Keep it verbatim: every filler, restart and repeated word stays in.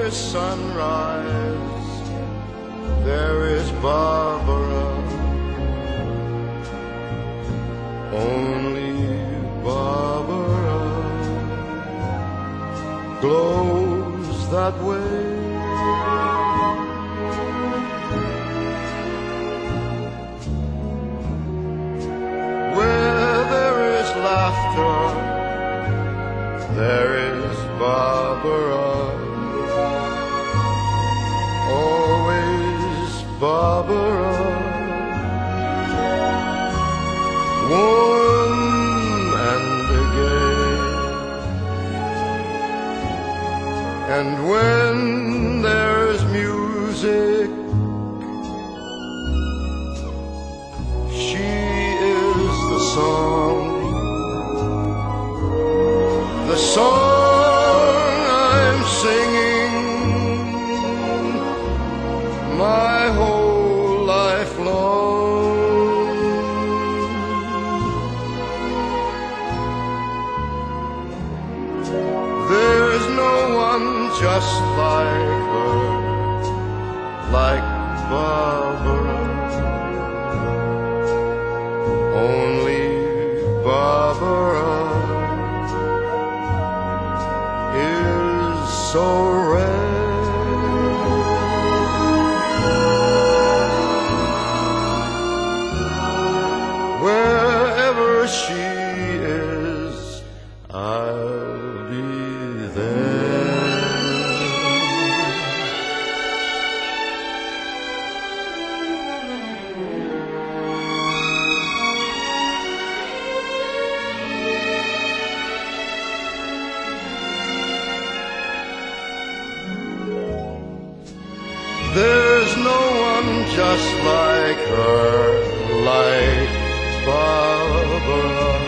is sunrise, there is Barbara, only Barbara glows that way. Where there is laughter, there is Barbara, always Barbara, warm and gay. And when there's music, she is the song, the song I'm singing my whole life long. There's no one just like her, like Barbara, only Barbara is so rare. Wherever she is, I'll be there. There's no one just like her, like Barbara.